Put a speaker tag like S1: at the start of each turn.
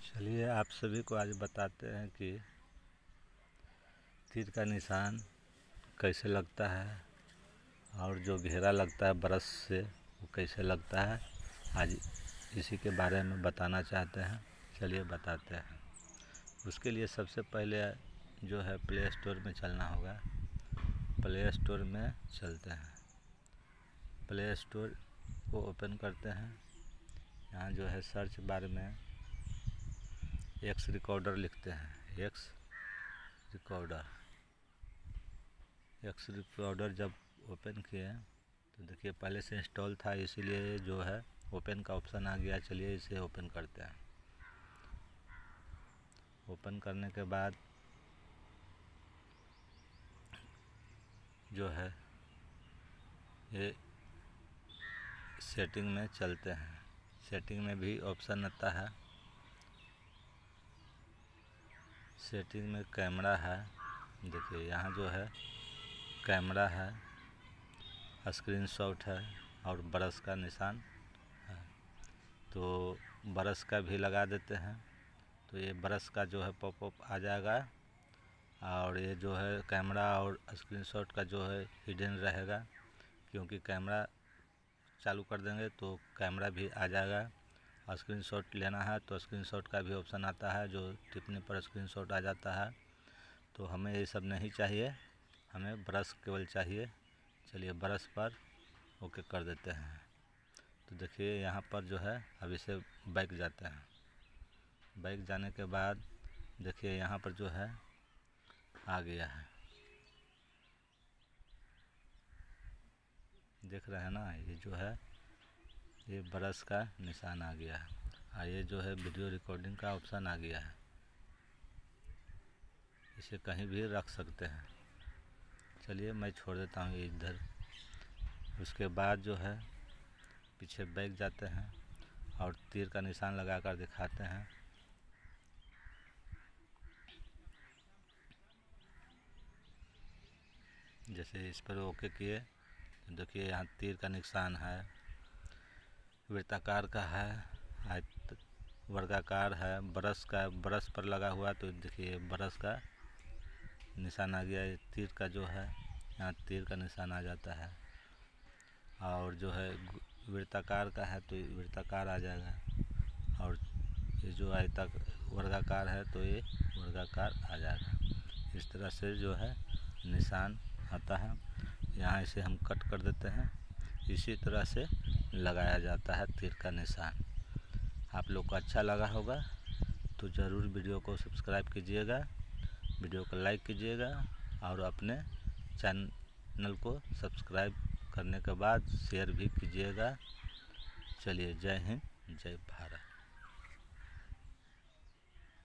S1: चलिए आप सभी को आज बताते हैं कि तीर का निशान कैसे लगता है और जो घेरा लगता है ब्रश से वो कैसे लगता है। आज इसी के बारे में बताना चाहते हैं। चलिए बताते हैं। उसके लिए सबसे पहले जो है प्ले स्टोर में चलना होगा। प्ले स्टोर में चलते हैं। प्ले स्टोर को ओपन करते हैं। यहाँ जो है सर्च बार में एक्स रिकॉर्डर लिखते हैं। एक्स रिकॉर्डर जब ओपन किए तो देखिए पहले से इंस्टॉल था, इसीलिए जो है ओपन का ऑप्शन आ गया। चलिए इसे ओपन करते हैं। ओपन करने के बाद जो है ये सेटिंग में चलते हैं। सेटिंग में भी ऑप्शन आता है। सेटिंग में कैमरा है। देखिए यहाँ जो है कैमरा है, स्क्रीनशॉट है और ब्रश का निशान है। तो ब्रश का भी लगा देते हैं तो ये ब्रश का जो है पॉपअप आ जाएगा और ये जो है कैमरा और स्क्रीनशॉट का जो है हिडन रहेगा, क्योंकि कैमरा चालू कर देंगे तो कैमरा भी आ जाएगा। स्क्रीनशॉट लेना है तो स्क्रीनशॉट का भी ऑप्शन आता है, जो टिपने पर स्क्रीनशॉट आ जाता है। तो हमें ये सब नहीं चाहिए, हमें ब्रश केवल चाहिए। चलिए ब्रश पर ओके कर देते हैं। तो देखिए यहाँ पर जो है अब इसे बैक जाते हैं। बैक जाने के बाद देखिए यहाँ पर जो है आ गया है, देख रहे हैं ना। ये जो है ये ब्रश का निशान आ गया है और ये जो है वीडियो रिकॉर्डिंग का ऑप्शन आ गया है। इसे कहीं भी रख सकते हैं। चलिए मैं छोड़ देता हूँ ये इधर। उसके बाद जो है पीछे बैक जाते हैं और तीर का निशान लगा कर दिखाते हैं। जैसे इस पर ओके किए तो देखिए यहाँ तीर का निशान है, वृत्ताकार का है, वर्गाकार है, ब्रश का ब्रश पर लगा हुआ। तो देखिए ब्रश का निशान आ गया। तीर का जो है यहाँ तीर का निशान आ जाता है और जो है वृत्ताकार का है तो वृत्ताकार आ जाएगा और ये जो वर्गाकार है तो ये वर्गाकार आ जाएगा। इस तरह से जो है निशान आता है। यहाँ इसे हम कट कर देते हैं। इसी तरह से लगाया जाता है तीर का निशान। आप लोग को अच्छा लगा होगा तो ज़रूर वीडियो को सब्सक्राइब कीजिएगा, वीडियो को लाइक कीजिएगा और अपने चैनल को सब्सक्राइब करने के बाद शेयर भी कीजिएगा। चलिए जय हिंद, जय भारत।